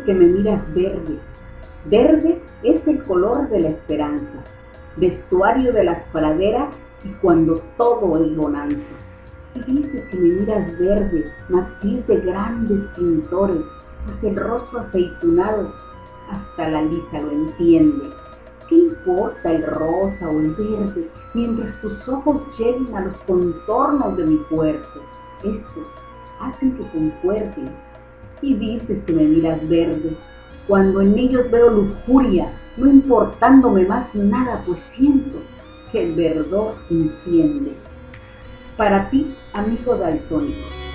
que me miras verde. Verde es el color de la esperanza, vestuario de las praderas y cuando todo es bonanza. Y dices que me miras verde, matiz de grandes pintores, pues el rostro aceitunado hasta la lisa lo entiende. ¿Qué importa el rosa o el verde mientras tus ojos lleguen a los contornos de mi cuerpo? Estos hacen que concuerden. Y dices que me miras verde, cuando en ellos veo lujuria, no importándome más nada, pues siento que el verdor enciende. Para ti, amigo daltónico.